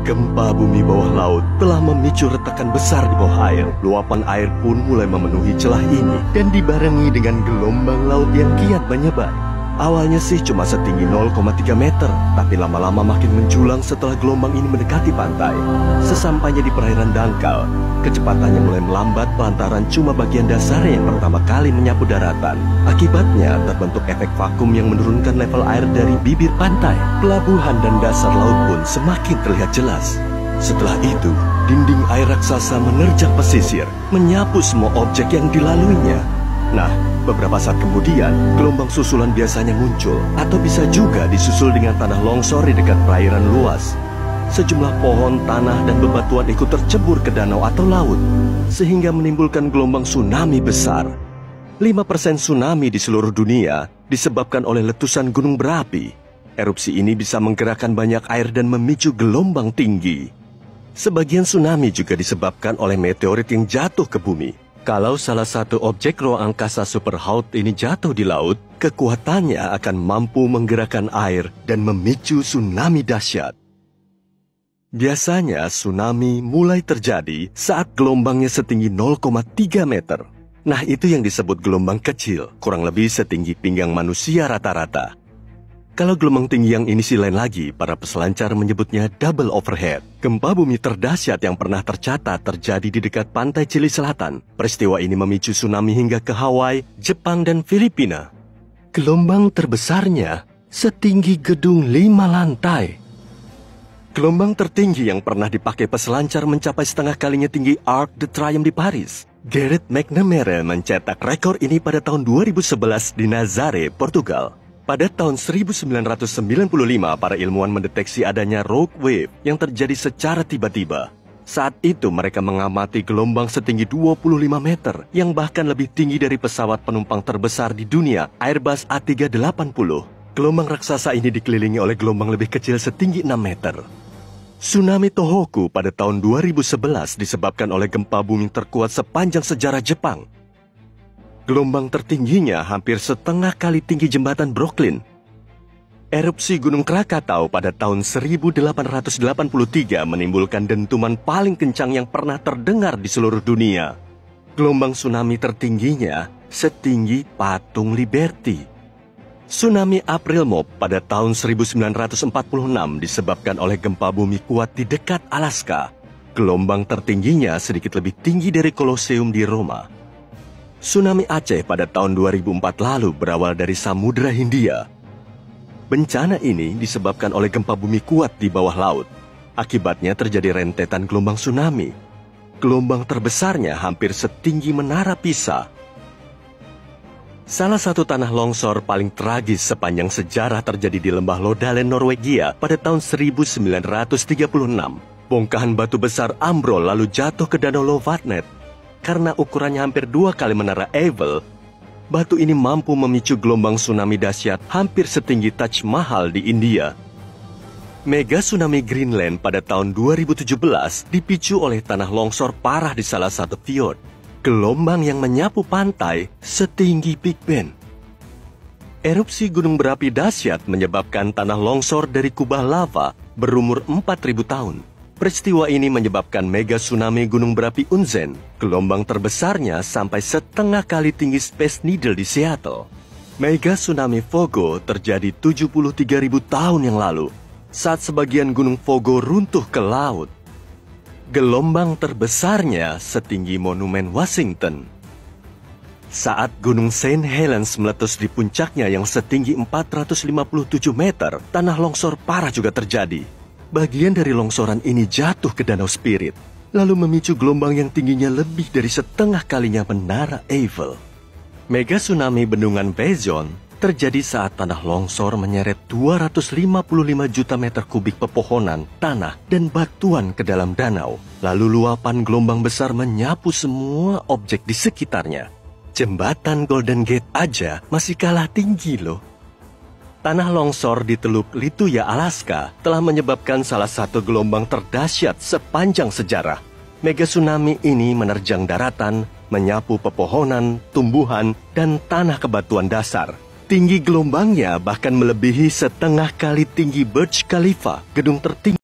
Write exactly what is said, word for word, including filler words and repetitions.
Gempa bumi bawah laut telah memicu retakan besar di bawah air. Luapan air pun mulai memenuhi celah ini dan dibarengi dengan gelombang laut yang kian menyebar. Awalnya sih cuma setinggi nol koma tiga meter, tapi lama-lama makin menjulang setelah gelombang ini mendekati pantai. Sesampainya di perairan dangkal, kecepatannya mulai melambat lantaran cuma bagian dasarnya yang pertama kali menyapu daratan. Akibatnya terbentuk efek vakum yang menurunkan level air dari bibir pantai. Pelabuhan dan dasar laut pun semakin terlihat jelas. Setelah itu, dinding air raksasa menerjang pesisir, menyapu semua objek yang dilaluinya. Nah, beberapa saat kemudian, gelombang susulan biasanya muncul, atau bisa juga disusul dengan tanah longsor di dekat perairan luas. Sejumlah pohon, tanah, dan bebatuan ikut tercebur ke danau atau laut, sehingga menimbulkan gelombang tsunami besar. lima persen tsunami di seluruh dunia disebabkan oleh letusan gunung berapi. Erupsi ini bisa menggerakkan banyak air dan memicu gelombang tinggi. Sebagian tsunami juga disebabkan oleh meteorit yang jatuh ke bumi. Kalau salah satu objek ruang angkasa Superhaut ini jatuh di laut, kekuatannya akan mampu menggerakkan air dan memicu tsunami dahsyat. Biasanya tsunami mulai terjadi saat gelombangnya setinggi nol koma tiga meter. Nah, itu yang disebut gelombang kecil, kurang lebih setinggi pinggang manusia rata-rata. Kalau gelombang tinggi yang ini sih lain lagi, para peselancar menyebutnya double overhead. Gempa bumi terdahsyat yang pernah tercatat terjadi di dekat pantai Chili Selatan. Peristiwa ini memicu tsunami hingga ke Hawaii, Jepang, dan Filipina. Gelombang terbesarnya setinggi gedung lima lantai. Gelombang tertinggi yang pernah dipakai peselancar mencapai setengah kalinya tinggi Arc de Triomphe di Paris. Gareth McNamara mencetak rekor ini pada tahun dua ribu sebelas di Nazaré, Portugal. Pada tahun seribu sembilan ratus sembilan puluh lima, para ilmuwan mendeteksi adanya rogue wave yang terjadi secara tiba-tiba. Saat itu mereka mengamati gelombang setinggi dua puluh lima meter, yang bahkan lebih tinggi dari pesawat penumpang terbesar di dunia, Airbus A tiga delapan puluh. Gelombang raksasa ini dikelilingi oleh gelombang lebih kecil setinggi enam meter. Tsunami Tohoku pada tahun dua ribu sebelas disebabkan oleh gempa bumi terkuat sepanjang sejarah Jepang. Gelombang tertingginya hampir setengah kali tinggi jembatan Brooklyn. Erupsi Gunung Krakatau pada tahun seribu delapan ratus delapan puluh tiga menimbulkan dentuman paling kencang yang pernah terdengar di seluruh dunia. Gelombang tsunami tertingginya setinggi Patung Liberty. Tsunami April Mop pada tahun seribu sembilan ratus empat puluh enam disebabkan oleh gempa bumi kuat di dekat Alaska. Gelombang tertingginya sedikit lebih tinggi dari Kolosium di Roma. Tsunami Aceh pada tahun dua ribu empat lalu berawal dari Samudra Hindia. Bencana ini disebabkan oleh gempa bumi kuat di bawah laut. Akibatnya terjadi rentetan gelombang tsunami. Gelombang terbesarnya hampir setinggi Menara Pisa. Salah satu tanah longsor paling tragis sepanjang sejarah terjadi di lembah Lodalen, Norwegia pada tahun seribu sembilan ratus tiga puluh enam. Bongkahan batu besar ambrol lalu jatuh ke danau Lovatnet. Karena ukurannya hampir dua kali menara Eiffel, batu ini mampu memicu gelombang tsunami dahsyat hampir setinggi Taj Mahal di India. Mega tsunami Greenland pada tahun dua ribu tujuh belas dipicu oleh tanah longsor parah di salah satu fjord. Gelombang yang menyapu pantai setinggi Big Ben. Erupsi gunung berapi dahsyat menyebabkan tanah longsor dari kubah lava berumur empat ribu tahun. Peristiwa ini menyebabkan mega tsunami gunung berapi Unzen. Gelombang terbesarnya sampai setengah kali tinggi Space Needle di Seattle. Mega tsunami Fogo terjadi tujuh puluh tiga ribu tahun yang lalu, saat sebagian gunung Fogo runtuh ke laut. Gelombang terbesarnya setinggi Monumen Washington. Saat gunung Saint Helens meletus di puncaknya yang setinggi empat ratus lima puluh tujuh meter, tanah longsor parah juga terjadi. Bagian dari longsoran ini jatuh ke Danau Spirit, lalu memicu gelombang yang tingginya lebih dari setengah kalinya Menara Eiffel. Mega tsunami bendungan Vezon terjadi saat tanah longsor menyeret dua ratus lima puluh lima juta meter kubik pepohonan, tanah, dan batuan ke dalam danau. Lalu luapan gelombang besar menyapu semua objek di sekitarnya. Jembatan Golden Gate aja masih kalah tinggi loh. Tanah longsor di Teluk Lituya, Alaska telah menyebabkan salah satu gelombang terdahsyat sepanjang sejarah. Mega tsunami ini menerjang daratan, menyapu pepohonan, tumbuhan, dan tanah kebatuan dasar. Tinggi gelombangnya bahkan melebihi setengah kali tinggi Burj Khalifa, gedung tertinggi